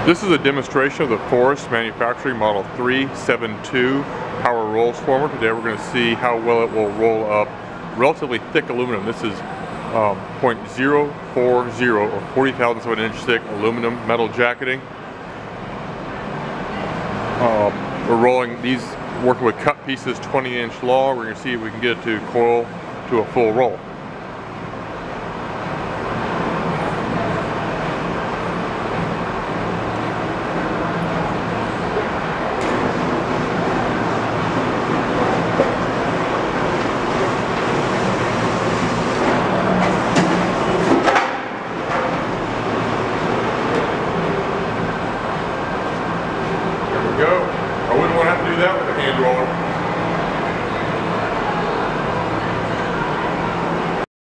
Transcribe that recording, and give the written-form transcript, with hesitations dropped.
This is a demonstration of the Forrest manufacturing model 372 power roll former. Today we're going to see how well it will roll up relatively thick aluminum. This is 0.040 or 40 thousandths of an inch thick aluminum metal jacketing. We're rolling these, working with cut pieces 20-inch long. We're going to see if we can get it to coil to a full roll.